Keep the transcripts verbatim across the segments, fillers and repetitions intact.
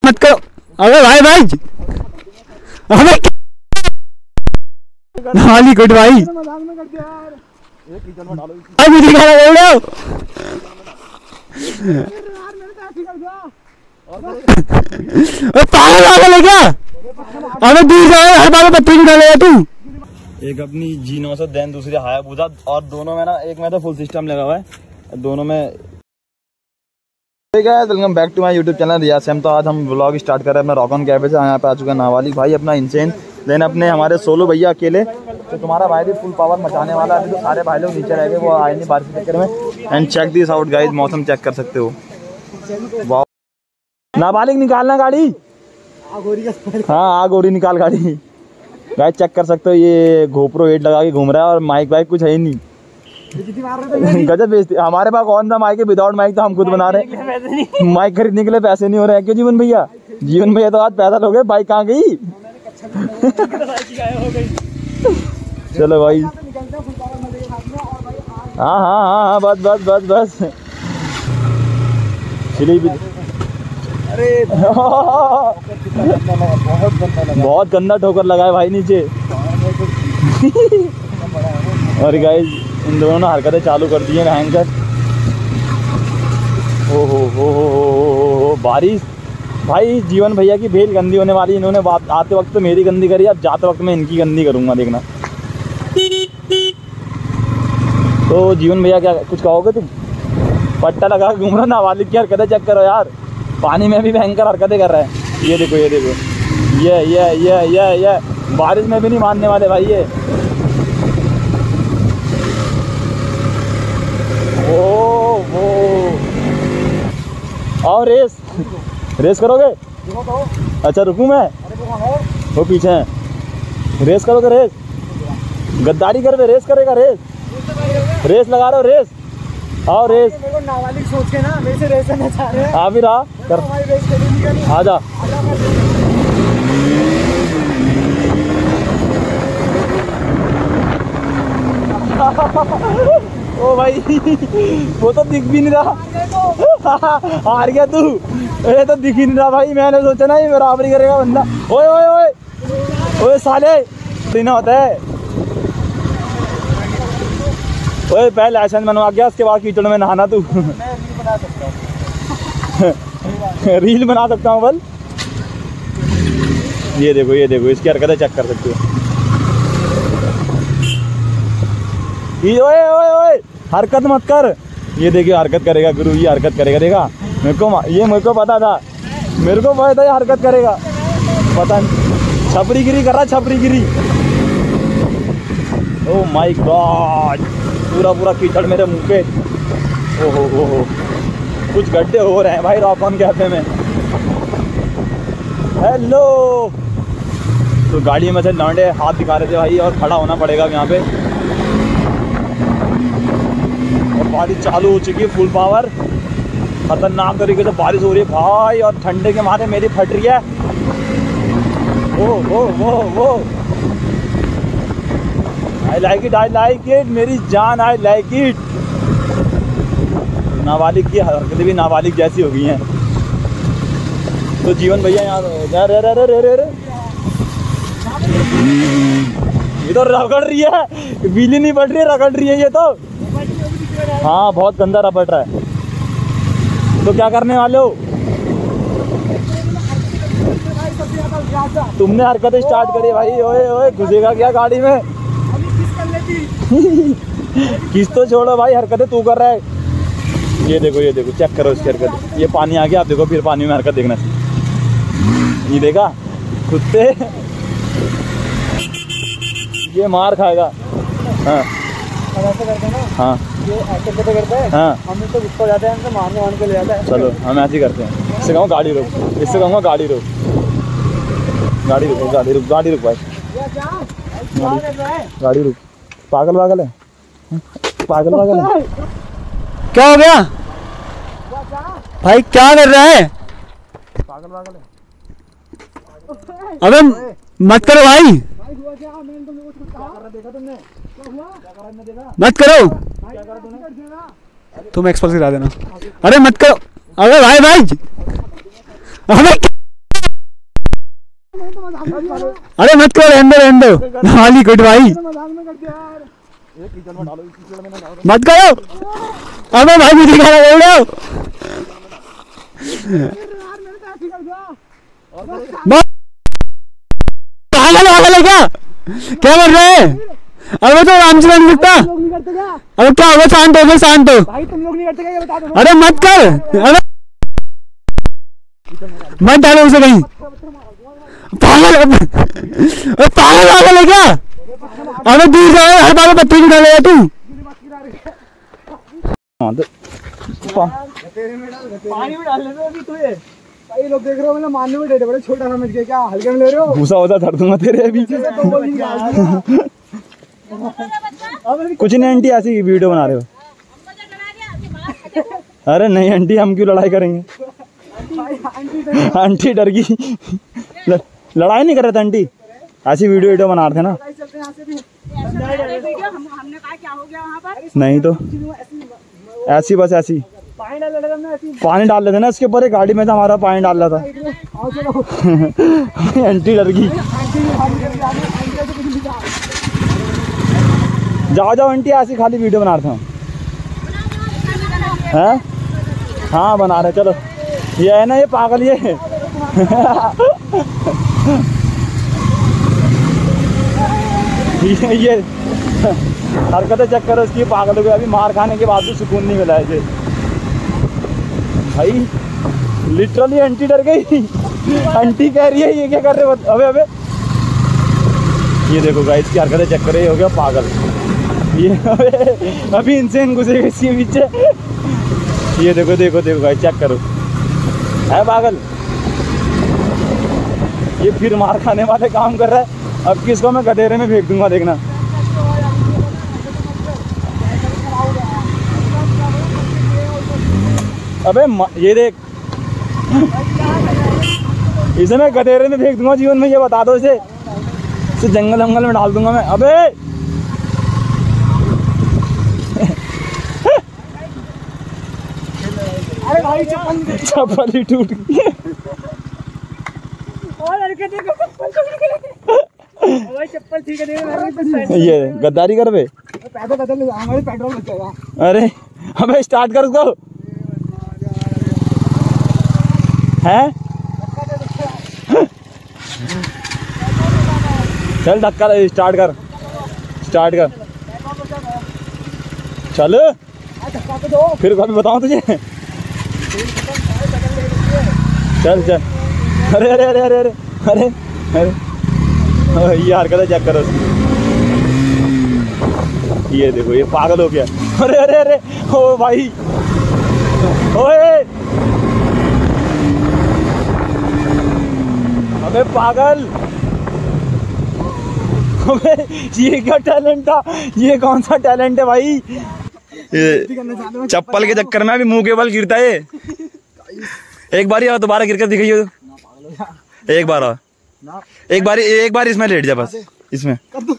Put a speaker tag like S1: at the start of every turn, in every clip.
S1: मत करो। अबे भाई भाई अबे नाली गुड भाई अभी दिखा रहे हो पागल पागल है क्या? अबे दूर जाओ, हर बार बत्ती निकालेगा तू।
S2: एक अपनी जी नौ सौ देन दूसरी हायाबुसा, और दोनों में ना एक में तो फुल सिस्टम लगा हुआ है, दोनों में। ठीक है, welcome back to my YouTube channel Riyaz Sam. तो आज हम व्लॉग स्टार्ट कर रहे हैं अपना रॉक ऑन कैफे से। यहाँ पे आ चुका है नाबालिग भाई अपना इंसेन, देन अपने हमारे सोलो भैया अकेले। तो तुम्हारा भाई भी फुल पावर मचाने वाला है। अभी तो सारे भाई लोग नीचे रह गए, वो आए नहीं बारिश के चक्कर में। And check this out guys, मौसम चेक कर सकते हो। वाह, नाबालिग निकालना गाड़ी। हाँ, आग हो रही, निकाल गाड़ी। गाइस चेक कर सकते हो, ये गोप्रो एट लगा के घूम रहा है और माइक वाइक कुछ है ही नहीं। गजब बेइज्जती। हमारे पास कौन सा माइक है? विदाउट माइक तो हम खुद बना रहे हैं। माइक खरीदने के लिए पैसे नहीं हो रहे हैं। क्यों जीवन भैया? जीवन भैया तो आज पैदल हो गए, बाइक कहाँ गई? चलो भाई, हाँ हाँ हाँ हाँ, बस बस बस बस। चलिए भी। अरे बहुत गंदा ठोकर लगा है भाई नीचे। और गाइस इन दोनों ने हरकतें चालू कर दी हैं भयंकर। ओ हो हो हो बारिश भाई, जीवन भैया की भेल गंदी होने वाली। इन्होंने आते वक्त तो मेरी गंदी करी, अब जाते वक्त मैं इनकी गंदी करूंगा, देखना। तो जीवन भैया क्या कुछ कहोगे तुम? पट्टा लगा घूम रहा, नाबालिग की हरकतें चेक करो यार। पानी में भी भयंकर हरकतें कर रहा है। ये देखो ये देखो, ये ये ये ये ये बारिश में भी नहीं मानने वाले भाई ये। ओ वो और रेस रेस करोगे? अच्छा रुकूं मैं? वो पीछे है। रेस करोगे? रेस गद्दारी कर, रेस करेगा? रेस रेस लगा रहे हो? रेस आओ रेस। मेरे को नाबालिग सोच के ना मेरे से रेस करना चाह रहे हैं। आ भी रहा कर, आ जा। ओ भाई वो तो दिख भी नहीं रहा। हार गया तू। ये तो दिख ही नहीं रहा भाई। मैंने सोचा ना ये बराबरी करेगा बंदा। ओए ओए ओए ओए साले, देना होता है। ओए पहले लाइसेंस बनवा गया, उसके बाद कीचड़ में नहाना तू। मैं रील बना सकता हूँ। रील बना सकता हूँ बल। ये देखो ये देखो, इसकी हरकतें चेक कर सकते हो। ओए ओए ओए हरकत मत कर। ये देखिए हरकत करेगा गुरु, ये हरकत करेगा। देखा मेरे को, ये मेरे को पता था, मेरे को पता था ये हरकत करेगा। पता नहीं, छपरी गिरी कर रहा, छपरी गिरी। ओ माय गॉड, पूरा पूरा कीचड़ मेरे मुंह पे। ओ हो हो हो, कुछ गड्ढे हो रहे हैं भाई रॉक ऑन कैफे में। हेलो। तो गाड़ी में से लौंडे हाथ दिखा रहे थे भाई, और खड़ा होना पड़ेगा यहाँ पे। और बारिश चालू हो चुकी है, फुल पावर, खतरनाक तरीके से बारिश हो रही है भाई। और ठंडे के मारे मेरी फट रही है। Oh oh oh oh I like it, I like it मेरी जान, आई लाइक इट। नाबालिग की हरकतें भी नाबालिग जैसी हो गई हैं। तो जीवन भैया यहाँ रे रे रे रे रे रे ये तो रगड़ रही है, बिजली नहीं बढ़ रही है, रगड़ रही है ये तो। हाँ बहुत गंदा रगड़ रहा है। तो क्या करने वाले हो? तुमने हरकतें स्टार्ट करी भाई। ओए ओए घुसेगा क्या गाड़ी में? किस तो छोड़ो भाई, हरकतें तू कर रहा है। ये देखो ये देखो, चेक करो इसकी हरकत। ये पानी आ गया, आप देखो फिर पानी में हरकत देखना। ये देखा कुत्ते, ये मार खाएगा। हाँ ऐसे करते हैं ना। हाँ ये ऐसे करते करते हैं। हाँ हम तो गुस्सा जाते हैं, हमसे मारने वारने के ले जाते हैं। चलो हम ऐसे ही करते हैं। इससे कहूँगा गाड़ी रोक, इससे कहूँगा गाड़ी रोक, गाड़ी रुक, गाड़ी रुक, गाड़ी रुक भाई, गाड़ी रुक। पागल पागल है, पागल पागल है।
S1: क्या हो गया भाई? क्या कर रहा है?
S2: पागल पागल है।
S1: अबे मत करो भाई, मत करो। तुम एक्सपर्ट गिरा देना। अरे मत करो। अबे भाई भाई, अबे अरे मत करो, रहने दो रहने दो। नवाली गुड भाई, मत करो। अबे भाई मुझे क्या बोल रहे हो? पागल पागल है क्या? क्या कर रहे हैं? अबे तो आराम से नहीं सकता। अबे क्या होगा? शांत हो गए, शांत हो
S3: भाई। तुम लोग नहीं करते क्या? बता दो।
S1: अरे मत कर, अरे मत डालो उसे कहीं। पागल अबे पागल पागल है क्या? अबे दूर जाओ, हर बार पत्थर क्यों डालेगा तू?
S3: पानी में डाल लेते अभी तुझे। भाई लोग देख रहे हो, मतलब मारने में डेढ़ बड़े छोटा समझ के, क्या हल्के में ले रहे हो?
S2: भूसा वूसा धर दूंगा तेरे अभी। कुछ नहीं आंटी, ऐसी वीडियो बना रहे हो। अरे नहीं आंटी, हम क्यों लड़ाई करेंगे? आंटी डर गई। लड़ाई नहीं कर रहे थे आंटी, ऐसी वीडियो वीडियो बना रहे थे ना। नहीं तो ऐसी, बस ऐसी पानी डाल लेते ना इसके ऊपर। गाड़ी में था हमारा, पानी डाल रहा था। आंटी डर गई। जाओ जाओ आंटी, ऐसी खाली वीडियो बना रहे थे हैं। हाँ बना रहे, चलो। ये है ना, ये पागल ये ये, ये हरकतें चेक करो इसकी, पागल हो गया। अभी मार खाने के बाद भी सुकून नहीं मिला है भाई। लिटरली आंटी डर गई। आंटी कह रही है ये क्या कर रहे हो? अबे अबे ये देखो गाइस की हरकतें चेक करो, ये हो गया पागल ये। अबे अभी इनसे इन घुसेगा इसके पीछे। ये देखो देखो देखो गाइस, चेक करो, है पागल ये। फिर मार खाने वाले काम कर रहा है। अब किसको मैं गधेरे में फेंक दूंगा, देखना। अबे ये देख, इसे मैं गधेरे में फेंक दूंगा जीवन में, ये बता दो इसे। इसे जंगल जंगल में डाल दूंगा मैं। अबे
S3: अरे भाई चप्पल
S2: चप्पल ही टूट गई।
S3: और लड़के देखो भाई, चप्पल ठीक है।
S2: ये गद्दारी कर बे,
S3: पैदल पैदल हमारे पेट्रोल बच जाएगा।
S2: अरे अबे स्टार्ट कर उसको, हैं? चल धक्का स्टार्ट कर, स्टार्ट कर, चल। फिर कभी बताऊं तुझे। चल चल। अरे अरे अरे अरे अरे अरे अरे ये हरकत चेक करो। ये देखो, ये पागल हो गया। अरे अरे अरे ओ भाई, ओए अबे पागल। अबे ये क्या टैलेंट था? ये कौन सा टैलेंट है भाई? ये चप्पल के चक्कर में अभी मुंह के बल गिरता है। एक बार ही दोबारा गिर कर दिखाइए तो। एक बार एक बार एक बार इसमें लेट जा, बस इसमें।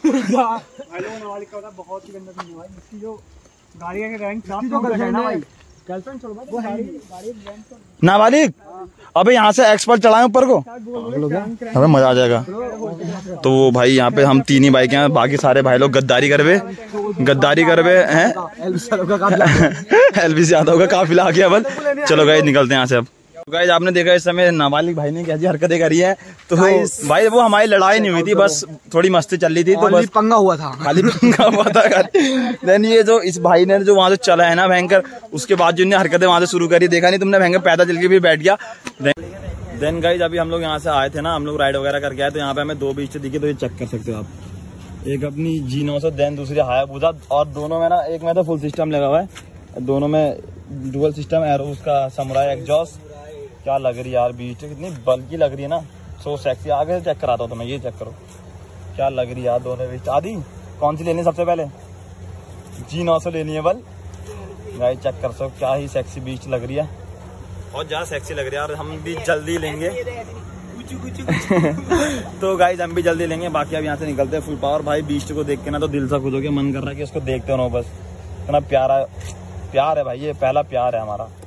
S2: नाबालिग, अबे यहाँ से एक्सपर्ट चढ़ाए ऊपर को, हमें मजा आ जाएगा। तो वो भाई यहाँ पे हम तीन ही बाइक हैं, बाकी सारे भाई लोग गद्दारी करवे गद्दारी करवे हैं। एलबीसी यादव का काफिला आ गया बल। चलो गाइस निकलते हैं यहाँ से अब। तो गाइस आपने देखा इस समय नाबालिग भाई ने कैसी हरकतें करी है। तो भाई वो हमारी लड़ाई नहीं हुई थी, बस थोड़ी मस्ती चल रही थी, तो बस
S3: पंगा हुआ था,
S2: खाली पंगा हुआ था। देन ये जो इस भाई ने जो वहां से चला है ना भयंकर, उसके बाद जो हरकतें वहां से शुरू करी, देखा नहीं तुमने, भयंकर पैदा चल के भी बैठ गया। देन गाइस अभी हम लोग यहाँ से आए थे ना, हम लोग राइड वगैरह करके आए, तो यहाँ पे हमें दो बीच दिखे, तो ये चेक कर सकते हो आप। एक अपनी जी नौ सौ, देन दूसरी हायाबुसा, और दोनों में ना, एक में तो फुल सिस्टम लगा हुआ है, दोनों में डुअल सिस्टम एरो, उसका समुराई एग्जॉस्ट। क्या लग रही है यार, बीच कितनी बल्कि लग रही है ना, सो सेक्सी। आगे से चेक कराता हूँ तुम्हें, ये चेक करो क्या लग रही है यार दोनों बीच। आदि कौन सी लेनी है सबसे पहले? जी नौ सौ लेनी है बल। गाइस चेक कर सकते, क्या ही सेक्सी बीच लग रही है, बहुत ज्यादा सेक्सी लग रही है, और हम भी जल्दी लेंगे। तो गाइस हम भी जल्दी लेंगे, बाकी अब यहाँ से निकलते हैं फुल पावर। भाई बीच को देख के ना तो दिल सा खुश हो गया, मन कर रहा है कि उसको देखते हो बस। इतना प्यारा प्यार है भाई, ये पहला प्यार है हमारा।